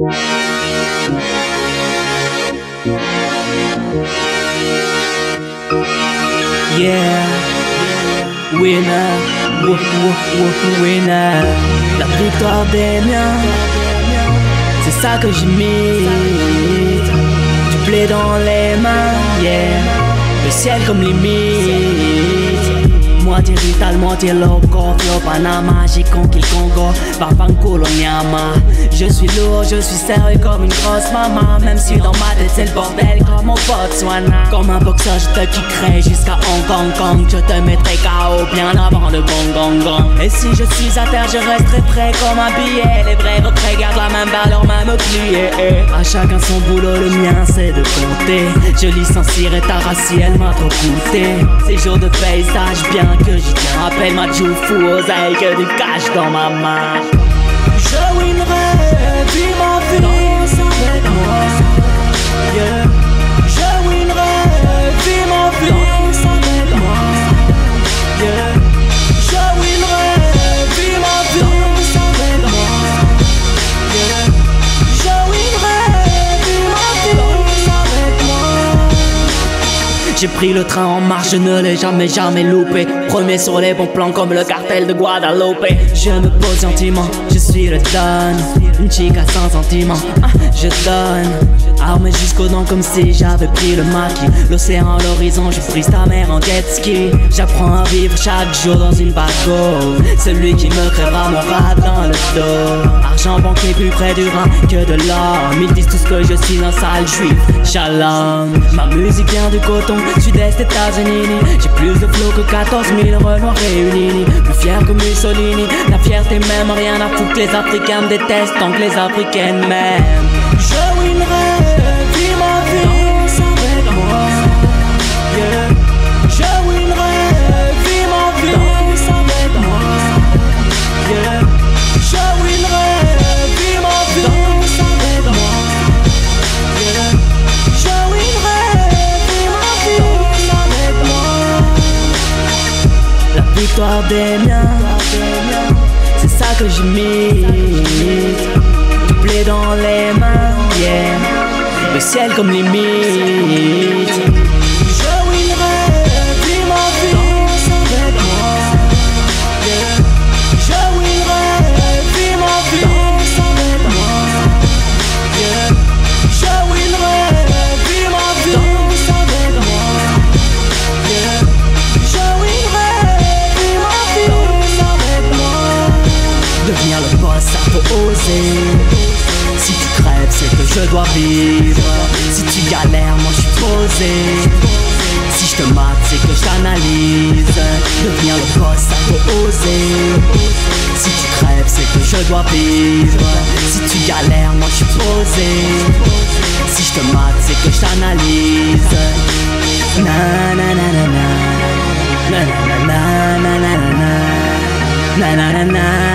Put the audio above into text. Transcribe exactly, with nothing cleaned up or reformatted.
Yeah, winner, wou, wou, wou, winner. La victoire des miens, c'est ça que j'imite. Du blé dans les mains, yeah. Le ciel comme limite. Moitié vital, moitié loco, flow Panama, j'ai conquis le Congo, Papanco, l'Onyama. Je suis lourd, je suis sérieux comme une grosse maman. Même si dans ma tête c'est le bordel comme au Botswana. Comme un boxeur je te kickerai jusqu'à Hong Kong Kong. Je te mettrai K O bien avant le gong gong gong. Et si je suis à terre je resterai prêt comme un billet. Les vrais retraits gardent la même valeur, même plié. À chacun son boulot, le mien c'est de compter. Je licencierai ta race si elle m'a trop coûté. Ces jours de paysage bien que j'y tiens. Appelle ma fou aux ailes que du cash dans ma main. Je winnerai, vis ma vie avec moi, yeah. Je winnerai, vis ma vie avec moi, yeah. Je winnerai, vis ma vie avec moi, yeah. Je winnerai, vis ma vie avec moi. J'ai pris le train en marche, je ne l'ai jamais jamais loupé. Premier sur les bons plans comme le cartel de Guadalupe. Je me pose gentiment, je suis le don. Une chica sans sentiment, ah, je donne. Armé jusqu'aux dents comme si j'avais pris le maquis. L'océan à l'horizon, je brise ta mère en jet ski. J'apprends à vivre chaque jour dans une bateau. Celui qui me crèvera mon rat dans le dos. Argent banqué plus près du rein que de l'or. Ils disent tous que je suis un sale juif, shalom. Ma musique vient du coton, sud-est États-Unis. J'ai plus de flow que quatorze mille renois réunis. Plus fier que Mussolini, la fierté même. Rien à foutre, les Africains me détestent tant que les Africaines m'aiment. Je winnerai, vis ma vie avec moi, yeah. Je winnerai, vis ma vie avec moi, yeah. Je winnerai, vis ma vie avec moi, yeah. Je winnerai, vis ma vie avec moi. La victoire des miens, c'est ça que j'imite. Du blé dans les mains, yeah. Le ciel comme limite. Je winnerai, vis ma vie avec moi, yeah. Je winnerai, vis ma vie avec moi, yeah. Je winnerai, vis ma vie avec moi, yeah. Je winnerai, vis ma vie avec moi. Devenir le boss, ça faut oser. Si tu crèves, c'est que je dois vivre. Si tu galères, moi je suis posé. Si je te mate, c'est que je t'analyse. Devenir le boss, ça faut oser. Si tu crèves, c'est que je dois vivre. Si tu galères, moi je suis posé. Si je te mate, c'est que je t'analyse. Na na na na na. Na na na na na na na na na na.